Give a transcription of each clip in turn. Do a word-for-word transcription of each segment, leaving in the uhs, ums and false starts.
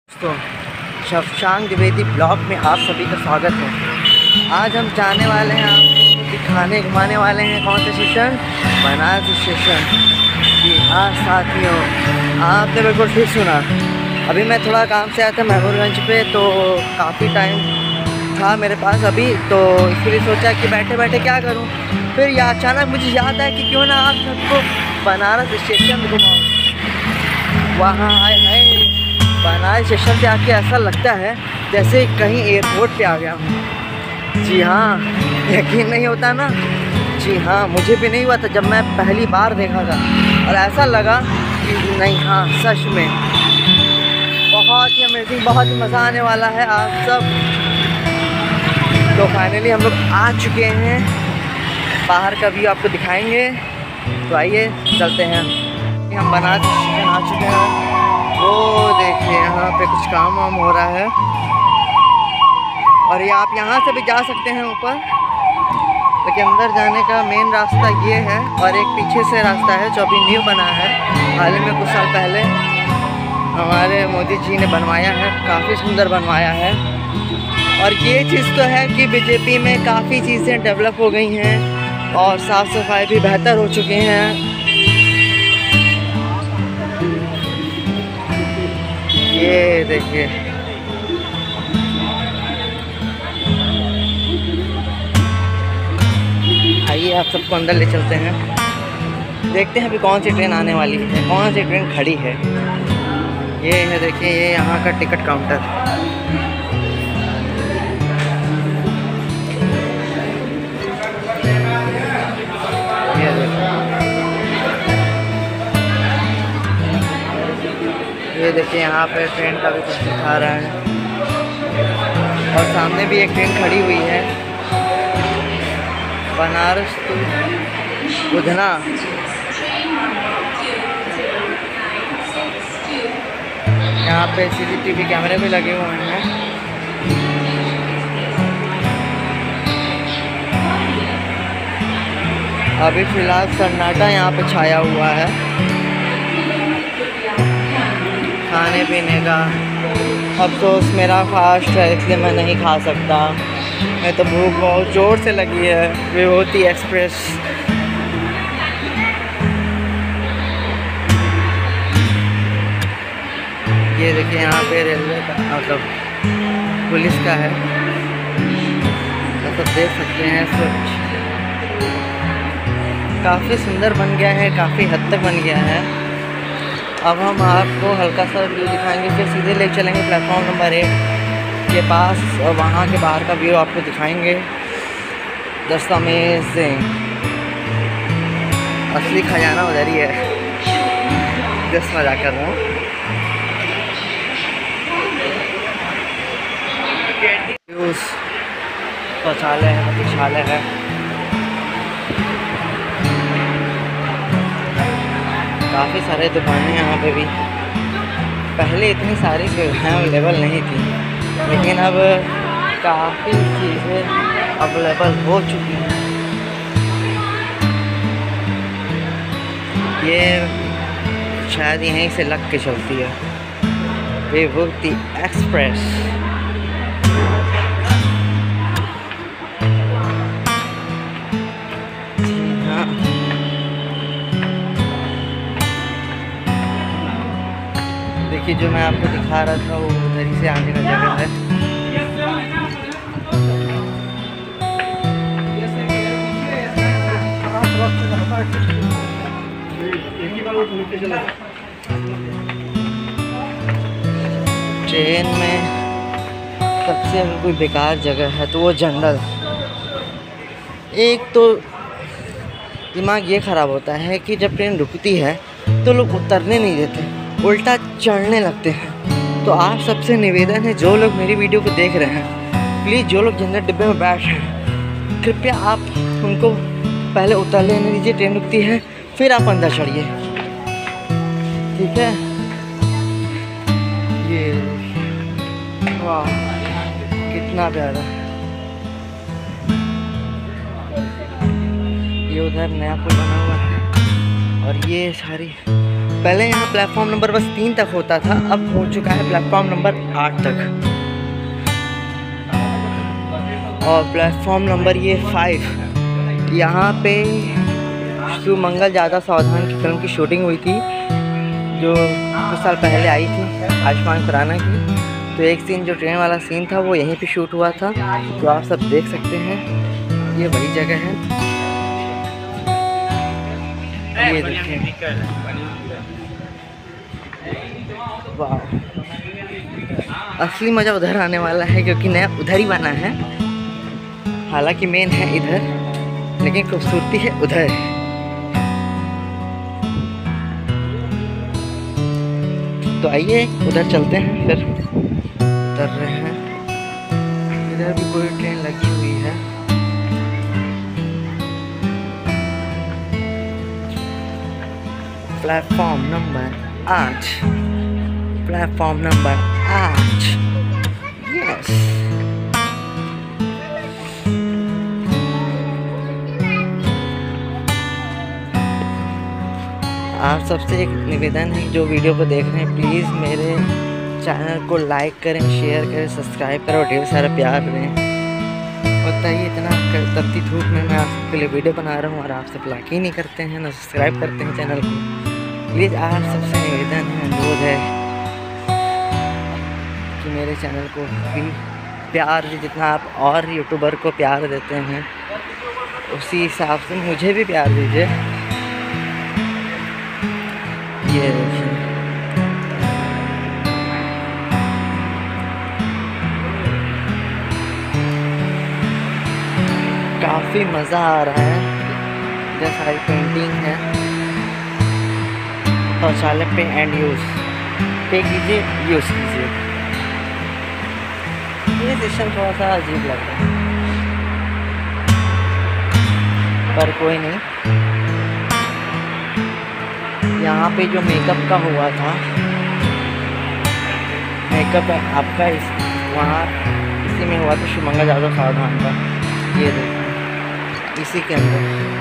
दोस्तों, शशांक द्विवेदी ब्लॉग में आप सभी का स्वागत है। आज हम जाने वाले हैं, आपको दिखाने घुमाने वाले हैं कौन से स्टेशन, बनारस स्टेशन। जी हाँ साथियों, आपने बिल्कुल ठीक सुना। अभी मैं थोड़ा काम से आया था महबूबगंज पे, तो काफ़ी टाइम था मेरे पास अभी, तो इसलिए सोचा कि बैठे बैठे क्या करूं। फिर या अचानक मुझे याद आया कि क्यों ना आप सबको बनारस स्टेशन घुमाऊँ। वहाँ आए हैं बनारस स्टेशन पे आके ऐसा लगता है जैसे कहीं एयरपोर्ट पे आ गया हूँ। जी हाँ, यकीन नहीं होता ना। जी हाँ, मुझे भी नहीं हुआ था जब मैं पहली बार देखा था, और ऐसा लगा कि नहीं, हाँ सच में बहुत ही अमेजिंग, बहुत ही मज़ा आने वाला है आप सब। तो फाइनली हम लोग आ चुके हैं, बाहर का व्यू आपको दिखाएंगे। तो आइए चलते हैं। हम बनारस स्टेशन आ चुके हैं। वो देखिए यहाँ पे कुछ काम वाम हो रहा है, और ये आप यहाँ से भी जा सकते हैं ऊपर, लेकिन अंदर जाने का मेन रास्ता ये है, और एक पीछे से रास्ता है जो अभी न्यू बना है, हाल ही में कुछ साल पहले हमारे मोदी जी ने बनवाया है। काफ़ी सुंदर बनवाया है। और ये चीज़ तो है कि बीजेपी में काफ़ी चीज़ें डेवलप हो गई हैं और साफ़ सफाई भी बेहतर हो चुके हैं। ये देखिए, आइए आप सबको अंदर ले चलते हैं, देखते हैं अभी कौन सी ट्रेन आने वाली है, कौन सी ट्रेन खड़ी है। ये है देखिए, ये यहाँ का टिकट काउंटर। ये देखिए, ये देखिए यहाँ पे ट्रेन का भी कुछ दिखा रहा है, और सामने भी एक ट्रेन खड़ी हुई है, बनारस टू उधना। यहाँ पे सीसीटीवी कैमरे भी लगे हुए हैं। अभी फ़िलहाल सन्नाटा यहाँ पे छाया हुआ है खाने पीने का। अफसोस मेरा फास्ट है, इसलिए मैं नहीं खा सकता। मैं तो भूख बहुत ज़ोर से लगी है। विभूति एक्सप्रेस, ये देखिए यहाँ पे रेलवे का मतलब पुलिस का है, तो सब देख सकते हैं। सब काफ़ी सुंदर बन गया है, काफ़ी हद तक बन गया है। अब हम आपको हल्का सा व्यू दिखाएंगे, फिर सीधे ले चलेंगे प्लेटफॉर्म नंबर एट के पास, और वहाँ के बाहर का व्यू आपको दिखाएंगे। जस्ट अमेजिंग, असली खजाना उधर ही है। जस्ट मजा कर रहा हूँ। शौचालय है, प्रतिक्षालय है। काफ़ी सारे दुकानें यहाँ पे भी। पहले इतनी सारी सुविधाएँ अवेलेबल नहीं थी, लेकिन अब काफ़ी चीज़ें अवेलेबल हो चुकी हैं। ये शायद यहीं से लग के चलती है, विभूति एक्सप्रेस। देखिए, जो मैं आपको दिखा रहा था वो उधर ही से आने का जगह है। ट्रेन में सबसे अगर कोई बेकार जगह है तो वो जनरल। एक तो दिमाग ये ख़राब होता है कि जब ट्रेन रुकती है तो लोग उतरने नहीं देते, उल्टा चढ़ने लगते हैं। तो आप सबसे निवेदन है, जो लोग मेरी वीडियो को देख रहे हैं, प्लीज़ जो लोग जनरल डिब्बे में बैठ रहे हैं, कृपया आप उनको पहले उतर लेने दीजिए। ट्रेन रुकती है, फिर आप अंदर चढ़िए, ठीक है। ये वाह, कितना प्यारा। ये उधर नया पुल बना हुआ है, और ये सारी पहले यहाँ प्लेटफॉर्म नंबर बस तीन तक होता था, अब हो चुका है प्लेटफॉर्म नंबर आठ तक। और प्लेटफॉर्म नंबर ये फाइव, यहाँ पे सुमंगल ज़्यादा सावधान की फिल्म की शूटिंग हुई थी, जो कुछ साल पहले आई थी आयुष्मान खुराना की। तो एक सीन जो ट्रेन वाला सीन था वो यहीं पे शूट हुआ था, तो आप सब देख सकते हैं। ये वही जगह है, ये देखिए। वाह, असली मज़ा उधर आने वाला है क्योंकि नया उधर ही बना है। हालांकि मेन है इधर, लेकिन खूबसूरती है उधर। तो आइए उधर चलते हैं, फिर उतर रहे हैं। इधर भी कोई ट्रेन लगी हुई है। प्लेटफॉर्म नंबर आठ, प्लेटफॉर्म नंबर आठ, यस। आप सबसे एक निवेदन है, जो वीडियो को देख रहे हैं प्लीज़ मेरे चैनल को लाइक करें, शेयर करें, सब्सक्राइब करें और ढेर सारा प्यार दें। बताइए इतना तपती धूप में मैं आपके लिए वीडियो बना रहा हूँ और आप सब लाइक ही नहीं करते हैं, ना सब्सक्राइब करते हैं चैनल को। प्लीज़ आप सबसे निवेदन है, अनुरोध है कि मेरे चैनल को भी प्यार दे, जितना आप और यूट्यूबर को प्यार देते हैं उसी हिसाब से मुझे भी प्यार दीजिए। ये काफ़ी मज़ा आ रहा है। इधर सारी पेंटिंग है। शौचालय पे एंड यूज़ पे कीजिए, यूज़ कीजिए। ये सेशन थोड़ा सा अजीब लग रहा है, पर कोई नहीं। यहाँ पे जो मेकअप का हुआ था, मेकअप आपका इस वहाँ इसी में हुआ था, सुमंगल यादव सावधान का। ये देखो इसी के अंदर।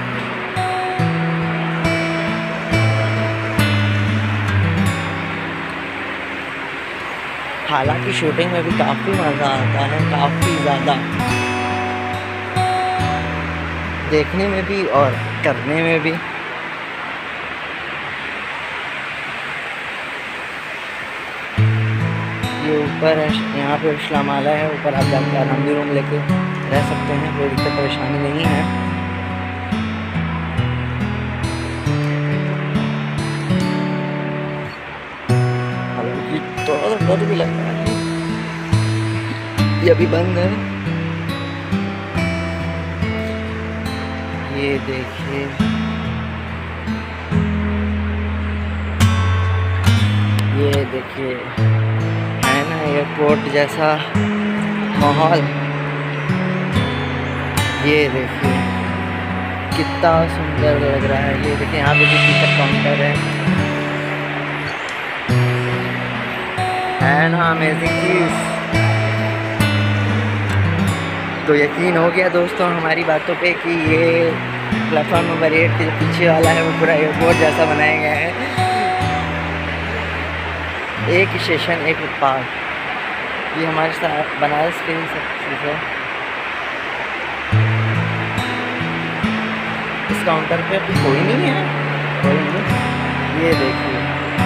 हालांकि शूटिंग में भी काफ़ी मज़ा आता है, काफ़ी ज़्यादा, देखने में भी और करने में भी। ये ऊपर है, यहाँ पे विश्रामालय है, ऊपर आप जाकर आराम भी रूम लेके रह सकते हैं, कोई दिक्कत परेशानी नहीं है। हालांकि थोड़ा सा डर भी लग रहा है, ये अभी बंद है। ये देखिए, ये देखिए, है ना एयरपोर्ट जैसा माहौल। ये देखिए कितना सुंदर लग रहा है। ये देखिए यहाँ पे भी टिकट काउंटर है है ना अमेजिंग चीज़। तो यकीन हो गया दोस्तों हमारी बातों पे कि ये प्लेटफॉर्म नंबर एट के जो पीछे वाला है वो पूरा एयरपोर्ट जैसा बनाया गया है। एक स्टेशन एक उत्पाद, ये हमारे साथ बनारस के ही सब चीज़ है। इस काउंटर पे अभी कोई नहीं है, कोई नहीं। ये देखिए,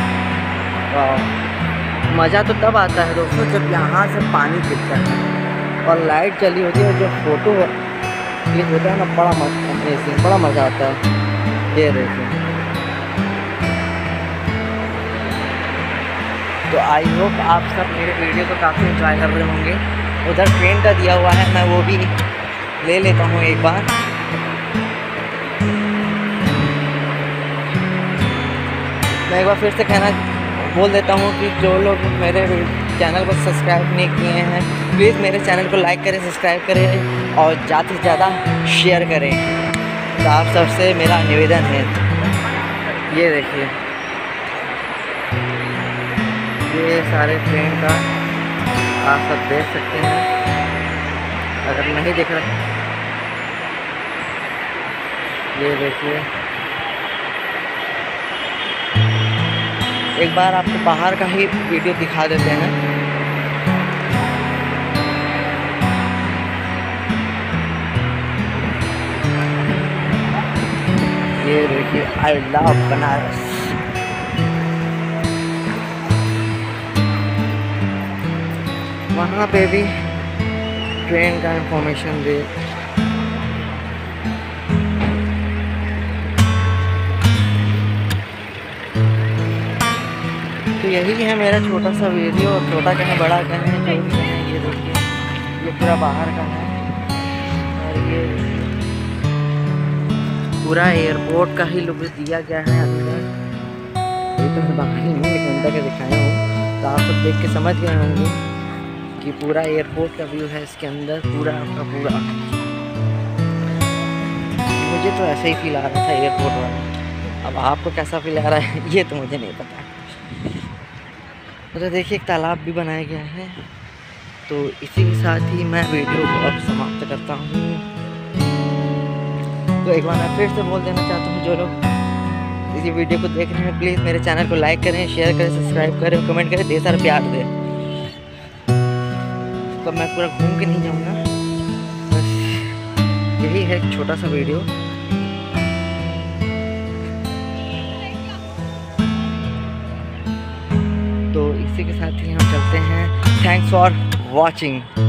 वाह, मज़ा तो तब आता है दोस्तों जब यहाँ से पानी गिरता है और लाइट चली होती है, जो फोटो क्लिक होता है ना, बड़ा मजा बड़ा मज़ा आता है। ये देखिए, तो आई होप आप सब मेरे वीडियो को काफ़ी एंजॉय कर रहे होंगे। उधर ट्रेन का दिया हुआ है, मैं वो भी ले लेता हूँ एक बार। मैं एक बार फिर से कहना बोल देता हूँ कि जो लोग मेरे चैनल को सब्सक्राइब नहीं किए हैं प्लीज़ मेरे चैनल को लाइक करें, सब्सक्राइब करें और ज़्यादा से ज़्यादा शेयर करें। तो आप सबसे मेरा निवेदन है। ये देखिए, ये सारे ट्रेन का आप सब देख सकते हैं। अगर नहीं दिख रहा, ये देखिए, एक बार आपको बाहर का ही वीडियो दिखा देते हैं। ये देखिए, आई लव बनारस। वहाँ पे भी ट्रेन का इंफॉर्मेशन दे। तो यही है मेरा छोटा सा वीडियो। छोटा कहें बड़ा कहें जो भी कहें, ये देखिए ये पूरा बाहर का है और ये पूरा एयरपोर्ट का ही लुक दिया गया है अंदर। ये तो मैं बाहर ही नहीं अंदर के दिखाया हूँ, तो आप सब देख के समझ गए होंगे कि पूरा एयरपोर्ट का व्यू है इसके अंदर, पूरा का पूरा। मुझे तो ऐसे ही फील आ रहा था एयरपोर्ट वाला। अब आपको कैसा फील आ रहा है ये तो मुझे नहीं पता। तो देखिए एक तालाब भी बनाया गया है। तो इसी के साथ ही मैं वीडियो को अब समाप्त करता हूँ। तो एक बार मैं फिर से बोल देना चाहता हूँ, जो लोग इसी वीडियो को देख रहे हैं प्लीज़ मेरे चैनल को लाइक करें, शेयर करें, सब्सक्राइब करें, कमेंट करें, ढेर सारा प्यार दें। तो मैं पूरा घूम के नहीं जाऊँगा, बस यही है एक छोटा सा वीडियो। तो इसी के साथ ही हम चलते हैं। Thanks for watching.